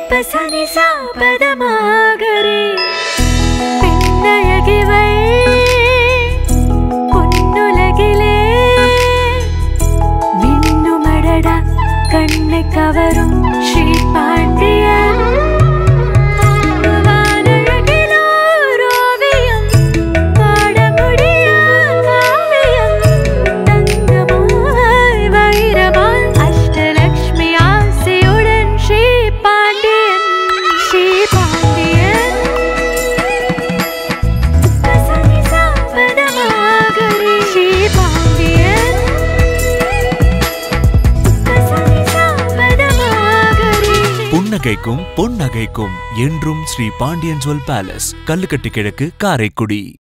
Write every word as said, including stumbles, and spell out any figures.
பசனி சாபதமாகரே பின்னழகிவள் பொன்னுலகிலே மின்னுமடடா கண்ணை கவரும் ஸ்ரீ பாண்டியன் புன்னகைக்கும் பொன்னகைக்கும் என்றும் ஸ்ரீ பாண்டியன் ஜுவல் பேலஸ், கல்லுக்கட்டு கிழக்கு, காரைக்குடி.